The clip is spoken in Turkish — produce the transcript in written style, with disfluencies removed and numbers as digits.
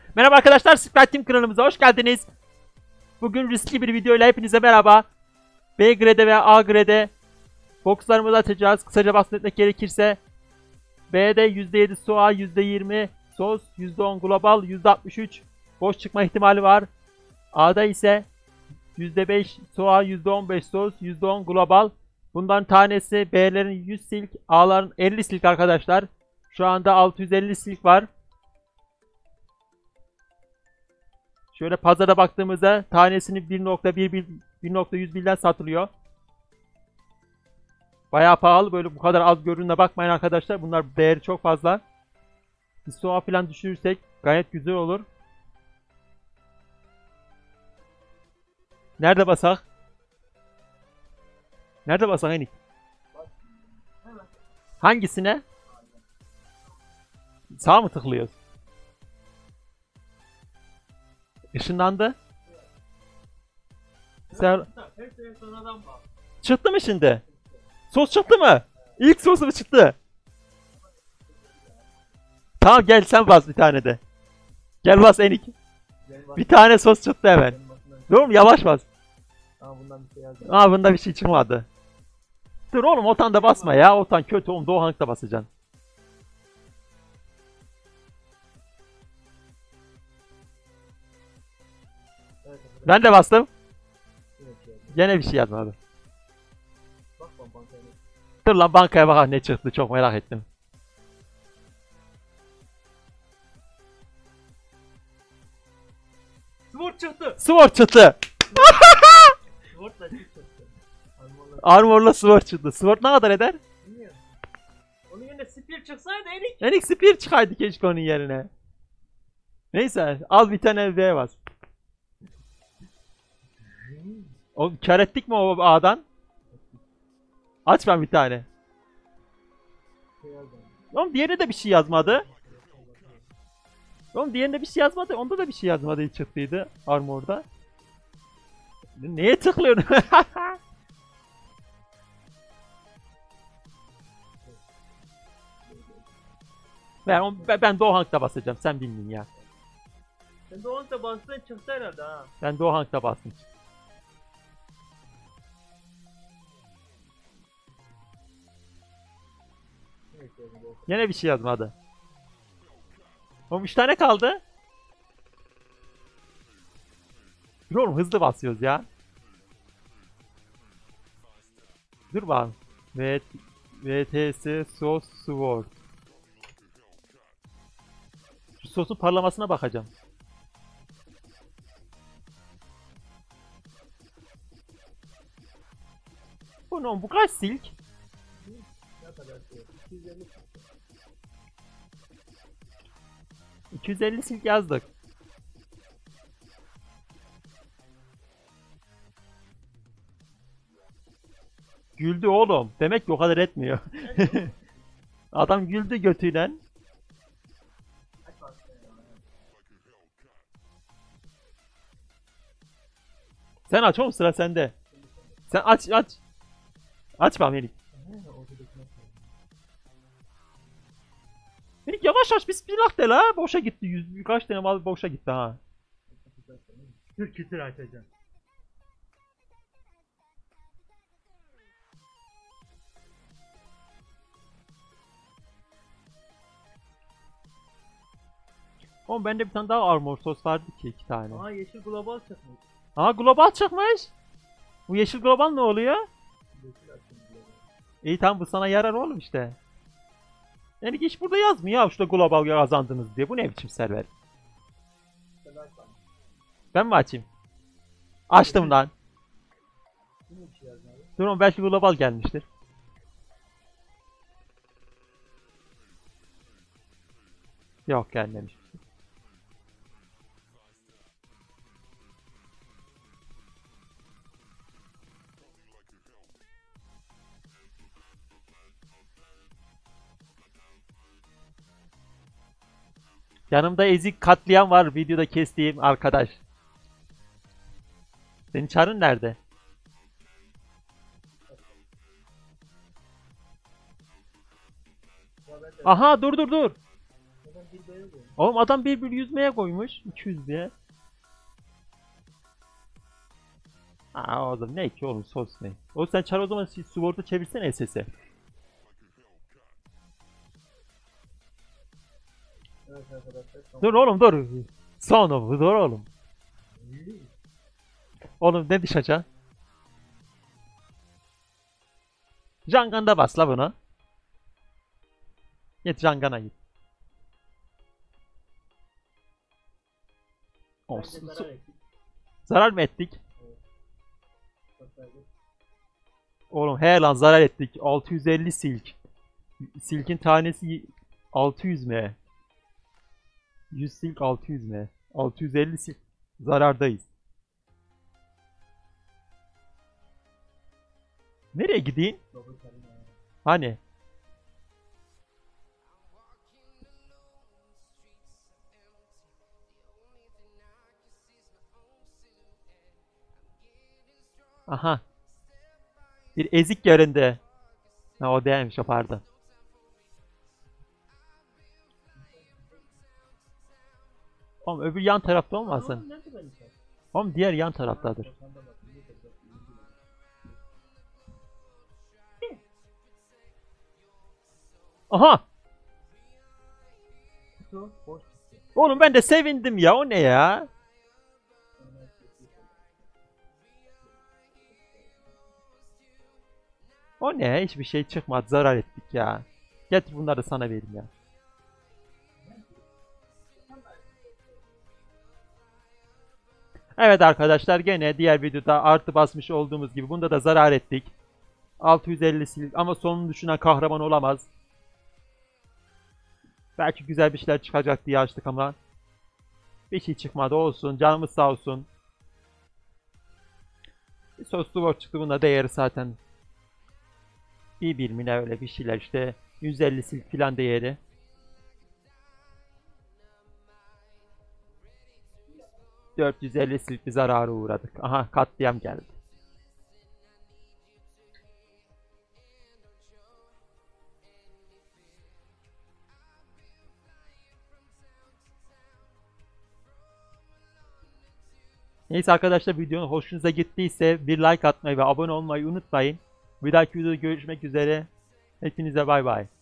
Merhaba arkadaşlar, Sprite Team kanalımıza hoş geldiniz. Bugün riskli bir video ile hepinize merhaba. B grade ve A grade boxlarımızı açacağız. Kısaca bahsetmek gerekirse B'de %7 SOA, %20 SOS, %10 global, %63 boş çıkma ihtimali var. A'da ise %5 SOA, %15 SOS, %10 global. Bunların tanesi B'lerin 100 silk, A'ların 50 silk arkadaşlar. Şu anda 650 silk var. Şöyle pazara baktığımızda tanesini 1.1'den satılıyor. Bayağı pahalı, böyle bu kadar az görününe bakmayın arkadaşlar. Bunlar değeri çok fazla. Bir soğa falan düşürürsek gayet güzel olur. Nerede basak? Nerede basak Enik? Hangisine? Sağ mı tıklıyoruz? Işınlandı. Çıktı mı şimdi? Sos çıktı mı? İlk sosu mu çıktı? Tamam, gel sen bas bir tane de. Gel bas Enik. Bir tane sos çıktı hemen. Dur oğlum, yavaş bas. Bunda bir şey çıkmadı. Dur oğlum, Otan da basma ya. Otan kötü oğlum, Doğanlık da basacaksın. Ben de bastım. Gene bir şey yazmadı. Dur lan, bankaya bakalım ne çıktı, çok merak ettim. Sword çıktı. Sword çıktı. Armor'la Sword çıktı. Sword ne kadar eder? Bilmiyorum. Onun yerine Spear çıksaydı Erik. Enik Spear çıkaydı keşke onun yerine. Neyse, al bir tane V bas. O kar ettik mi o A'dan? Aç ben bir tane. Oğlum diğerine de bir şey yazmadı. Oğlum diğerinde bir şey yazmadı. Onda da bir şey yazmadı, hiç çıktıydı Armor'da. Neye tıklıyorsun? Ben Doğank'ta basacağım. Sen bilmin ya. Sen de onunla bastın çıktı herhalde ha. Ben Doğank'ta bastım. Yine bir şey yazmadı. Oğlum 3 tane kaldı. Dur oğlum, hızlı basıyoruz ya. Dur bakalım. VTS Sos Sword. Şu sosun parlamasına bakacağım. Bu kaç silk? Ne kadar şey? 250. 250 silk yazdık. Güldü oğlum. Demek ki o kadar etmiyor. Adam güldü götüyle. Sen aç oğlum, sıra sende. Sen aç. Aç bak Melik. Melik yavaş aç, bismillah de la. Boşa gitti. Kaç tane mal boşa gitti ha. Kütür açacağım. Oğlum bende bir tane daha armor sos vardı ki, 2 tane. Aa, yeşil global çıkmış. Aa, global çıkmış. Bu yeşil global ne oluyor? Yeşil açın global. İyi tamam, bu sana yarar oğlum işte. Yani hiç burada yazmıyor ya şurada global kazandınız diye. Bu ne biçim server? Ben mi açayım? Açtım lan. Dur oğlum, belki global gelmiştir. Yok, gelmemiş. Yanımda ezik katliam var, videoda kestiğim arkadaş. Senin çarın nerede? Aha, dur. Bir böyle Oğlum adam bir yüzmeye koymuş. 200 diye. Aa o zaman ne ki oğlum sos ne? Oğlum sen çar o zaman Sword'u çevirsene SS'e. Evet arkadaşlar. Tamam. Dur oğlum dur. Son of dur oğlum. Oğlum ne düşeceksin? Jangan'da bas la bunu. Git Jangan'a git. Bence Olsun. zarar ettik. Zarar mı ettik? Çok verdik. Oğlum he lan zarar ettik. 650 silk. Silkin tanesi 600 m. 100 silk 600 m. 650 silk. Zarardayız. Nereye gideyim? Double karın ya. Hani? Aha. Bir ezik göründü. Ha o değilmiş o pardon. Oğlum öbür yan tarafta olmasın? Oğlum nerede ben içer? Oğlum diğer yan taraftadır. Ortamda bak. iyi de bak, iyi de bak. Aha! Kutu boş çıktı. Oğlum ben de sevindim ya. O ne ya? O ne? Hiçbir şey çıkmadı. Zarar ettik ya. Getir bunları sana vereyim ya. Evet arkadaşlar gene diğer videoda artı basmış olduğumuz gibi bunda da zarar ettik. 650 sil ama sonunu düşünen kahraman olamaz. Belki güzel bir şeyler çıkacak diye açtık ama bir şey çıkmadı olsun. Canımız sağ olsun. Bir soslu word çıktı bunda değeri zaten. İyi bir mine öyle bir şeyler işte 150 silk filan değeri. ...450 silk bir zarara uğradık. Aha katliam geldi. Neyse arkadaşlar videonun hoşunuza gittiyse bir like atmayı ve abone olmayı unutmayın. Bir dahaki videoda görüşmek üzere. Hepinize bay bay.